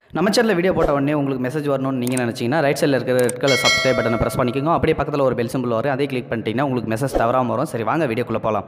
நம்ம சேனலில் வீடியோ போட்ட உடனே உங்களுக்கு மெசேஜ் வரணும்னு நீங்கள் நினச்சிங்கன்னா ரைட் சைடில் இருக்கிற ரெட் கலர் சப்ஸ்கிரைப் பட்டனை ப்ரெஸ் பண்ணிக்கோங்க. அப்படியே பக்கத்தில் ஒரு பெல் சிம்பிள் வரும், அதே கிளிக் பண்ணிட்டீங்கன்னா உங்களுக்கு மெசேஜ் தவறாமல் வரும். சரி, வாங்க வீடியோக்குள்ளே போகலாம்.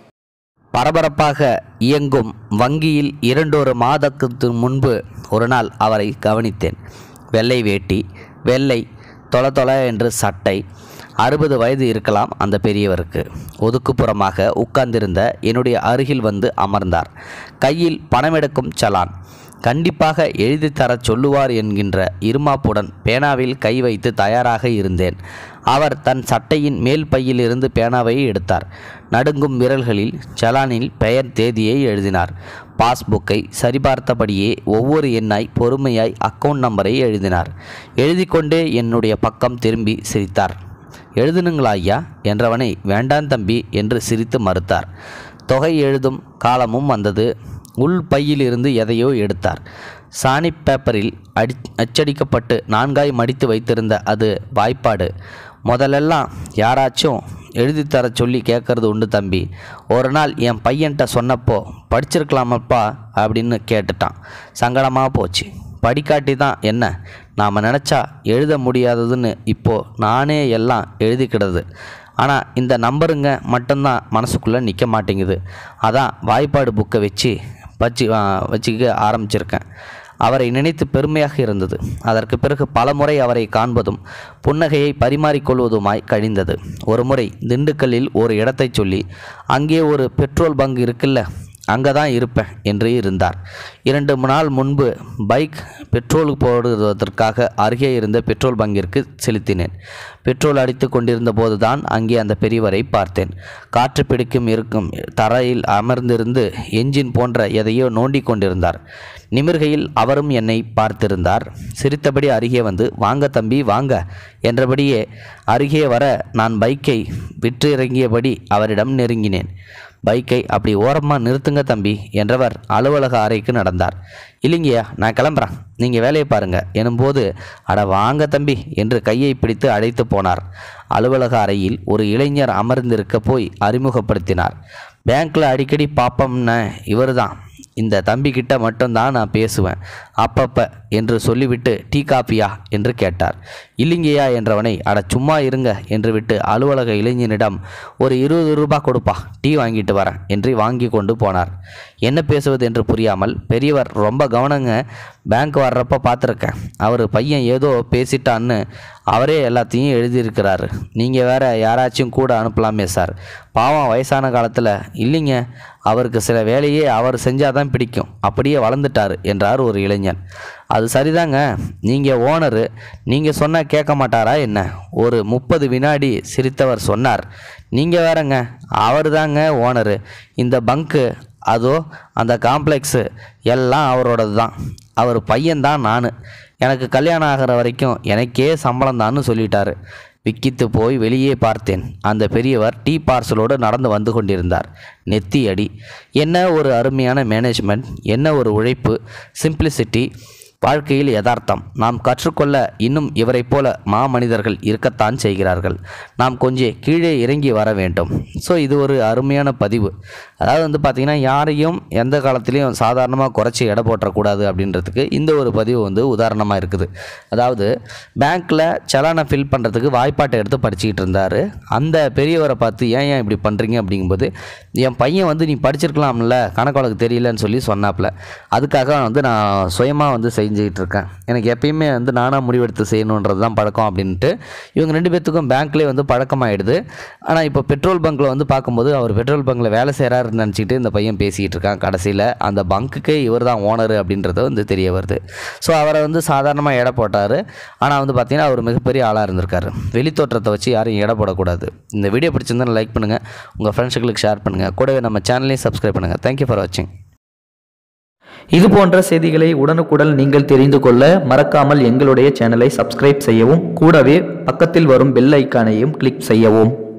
பரபரப்பாக இயங்கும் வங்கியில் 2 மாதத்துக்கு முன்பு ஒரு நாள் அவரை கவனித்தேன். வெள்ளை வேட்டி, வெள்ளை தொலை என்று சட்டை. 60 வயது இருக்கலாம் அந்த பெரியவருக்கு. ஒதுக்குப்புறமாக உட்கார்ந்திருந்த என்னுடைய அருகில் வந்து அமர்ந்தார். கையில் பணமெடுக்கும் சலான். கண்டிப்பாக எழுதி தரச் சொல்லுவார் என்கின்ற இருமாப்புடன் பேனாவில் கை வைத்து தயாராக இருந்தேன். அவர் தன் சட்டையின் மேல் பையிலிருந்து பேனாவை எடுத்தார். நடுங்கும் விரல்களில் சலானில் பெயர் தேதியை எழுதினார். பாஸ்புக்கை சரிபார்த்தபடியே ஒவ்வொரு எண்ணாய் பொறுமையாய் அக்கவுண்ட் நம்பரை எழுதினார். எழுதி கொண்டே என்னுடைய பக்கம் திரும்பி சிரித்தார். எழுதுனுங்களா ஐயா என்றவனை வேண்டாம் தம்பி என்று சிரித்து மறுத்தார். தொகை எழுதும் காலமும் வந்தது. உள் பையிலிருந்து எதையோ எடுத்தார். சாணி பேப்பரில் அச்சடிக்கப்பட்டு 4ஆய் மடித்து வைத்திருந்த அது வாய்ப்பாடு. முதலெல்லாம் யாராச்சும் எழுதி தர சொல்லி கேட்கறது உண்டு தம்பி. ஒரு நாள் என் பையன்கிட்ட சொன்னப்போ படிச்சிருக்கலாமப்பா அப்படின்னு கேட்டுட்டான். சங்கடமாக போச்சு. படிக்காட்டி தான் என்ன, நாம் நினச்சா எழுத முடியாததுன்னு இப்போது நானே எல்லாம் எழுதிக்கிடுது. ஆனால் இந்த நம்பருங்க மட்டும்தான் மனசுக்குள்ளே நிற்க மாட்டேங்குது. அதான் வாய்ப்பாடு புக்கை வச்சுக்க ஆரம்பிச்சிருக்கேன். அவரை நினைத்து பெருமையாக இருந்தது. அதற்கு பிறகு பல முறை அவரை காண்பதும் புன்னகையை பரிமாறிக்கொள்வதுமாய் கழிந்தது. ஒரு முறை திண்டுக்கல்லில் ஒரு இடத்தை சொல்லி, அங்கே ஒரு பெட்ரோல் பங்க் இருக்குல்ல, அங்கே தான் இருப்பேன் என்று இருந்தார். 2 நாள் முன்பு பைக் பெட்ரோல் போடுவதற்காக அருகே இருந்த பெட்ரோல் பங்கிற்கு செலுத்தினேன். பெட்ரோல் அடித்து கொண்டிருந்த போதுதான் அங்கே அந்த பெரியவரை பார்த்தேன். காற்று பிடிக்கும் இருக்கும் தரையில் அமர்ந்திருந்து என்ஜின் போன்ற எதையோ நோண்டி கொண்டிருந்தார். நிமிர்கையில் அவரும் என்னை பார்த்திருந்தார். சிரித்தபடி அருகே வந்து, வாங்க தம்பி வாங்க என்றபடியே அருகே வர நான் பைக்கை விற்று இறங்கியபடி அவரிடம் நெருங்கினேன். பைக்கை அப்படி ஓரமாக நிறுத்துங்க தம்பி என்றவர் அலுவலக அறைக்கு நடந்தார். இல்லைங்கய்யா, நான் கிளம்புறேன், நீங்கள் வேலையை பாருங்க எனும்போது, அட வாங்க தம்பி என்று கையை பிடித்து அழைத்து போனார். அலுவலக அறையில் ஒரு இளைஞர் அமர்ந்திருக்க போய் அறிமுகப்படுத்தினார். பேங்க்கில் அடிக்கடி பார்ப்போம்னு இவர் தான். இந்த தம்பிக்கிட்ட மட்டும்தான் நான் பேசுவேன் அப்பப்போ என்று சொல்லிவிட்டு, டீ காப்பியா என்று கேட்டார். இல்லைங்கய்யா என்றவனை, அட சும்மா இருங்க என்று விட்டு அலுவலக இளைஞனிடம், ஒரு 20 ரூபாய் கொடுப்பா, டீ வாங்கிட்டு வரேன் என்று வாங்கி கொண்டு போனார். என்ன பேசுவது என்று புரியாமல், பெரியவர் ரொம்ப கவனங்க, பேங்க் வர்றப்ப பார்த்துருக்கேன், அவர் பையன் ஏதோ பேசிட்டான்னு அவரே எல்லாத்தையும் எழுதியிருக்கிறாரு, நீங்கள் வேற யாராச்சும் கூட அனுப்பலாமே சார், பாவம் வயசான காலத்தில். இல்லைங்க, அவருக்கு சில வேலையே அவர் செஞ்சாதான் பிடிக்கும், அப்படியே வளர்ந்துட்டார் என்றார் ஒரு இளைஞன். அது சரிதாங்க, நீங்கள் ஓனரு, நீங்கள் சொன்னால் கேட்க மாட்டாரா என்ன? ஒரு 30 வினாடி சிரித்தவர் சொன்னார். நீங்கள் வேறங்க, அவர் தாங்க ஓனரு. இந்த பங்கு, அதோ அந்த காம்ப்ளெக்ஸு எல்லாம் அவரோடது தான். அவர் பையன்தான் நான். எனக்கு கல்யாணம் ஆகிற வரைக்கும் எனக்கே சம்பளம் தான்னு சொல்லிட்டாரு. விக்கித்து போய் வெளியே பார்த்தேன். அந்த பெரியவர் டீ பார்சலோடு நடந்து வந்து கொண்டிருந்தார். நெத்தி அடி. என்ன ஒரு அருமையான மேனேஜ்மெண்ட், என்ன ஒரு உழைப்பு, சிம்பிளிசிட்டி, வாழ்க்கையில் யதார்த்தம். நாம் கற்றுக்கொள்ள இன்னும் இவரை போல மாமனிதர்கள் இருக்கத்தான் செய்கிறார்கள். நாம் கொஞ்சம் கீழே இறங்கி வர வேண்டும். ஸோ இது ஒரு அருமையான பதிவு. அதாவது பார்த்திங்கன்னா, யாரையும் எந்த காலத்துலேயும் சாதாரணமாக குறைச்சி எடை போட்டக்கூடாது அப்படின்றதுக்கு இந்த ஒரு பதிவு உதாரணமாக இருக்குது. அதாவது பேங்க்கில் சலானை ஃபில் பண்ணுறதுக்கு வாய்ப்பாட்டை எடுத்து படிச்சுக்கிட்டு இருந்தார். அந்த பெரியவரை பார்த்து, ஏன் இப்படி பண்ணுறீங்க அப்படிங்கும்போது, என் பையன் நீ படிச்சிருக்கலாம்ல, கணக்கு வழக்கு தெரியலன்னு சொல்லி சொன்னாப்புல. அதுக்காக நான் சுயமாக செஞ்சுக்கிட்டு இருக்கேன். எனக்கு எப்பயுமே நானாக முடிவெடுத்து செய்யணுன்றது தான் பழக்கம் அப்படின்ட்டு இவங்க 2 பேர்த்துக்கும் பேங்க்லேயே பழக்கமாகிடுது. ஆனால் இப்போ பெட்ரோல் பங்க்கில் பார்க்கும்போது, அவர் பெட்ரோல் பங்க்கில் வேலை செய்கிறாருன்னு நினச்சிக்கிட்டு இந்த பையன் பேசிக்கிட்டு இருக்கான். கடைசியில் அந்த பங்க்குக்கே இவர் தான் ஓனரு அப்படின்றது தெரிய வருது. ஸோ அவரை சாதாரணமாக எடை போட்டார். ஆனால் பார்த்திங்கன்னா அவர் மிகப்பெரிய ஆளாக இருந்திருக்காரு. வெளித்தோற்றத்தை வச்சு யாரும் எடை போடக்கூடாது. இந்த வீடியோ பிடிச்சிருந்தாலும் லைக் பண்ணுங்கள், உங்கள் ஃப்ரெண்ட்ஸுகளுக்கு ஷேர் பண்ணுங்கள், கூடவே நம்ம சேனலையும் சப்ஸ்கிரைப் பண்ணுங்கள். தேங்க்யூ ஃபார் வாட்சிங். இது போன்ற செய்திகளை உடனுக்குடன் நீங்கள் தெரிந்து கொள்ள மறக்காமல் எங்களுடைய சேனலை சப்ஸ்கிரைப் செய்யவும், கூடவே பக்கத்தில் வரும் பெல் ஐக்கானையும் கிளிக் செய்யவும்.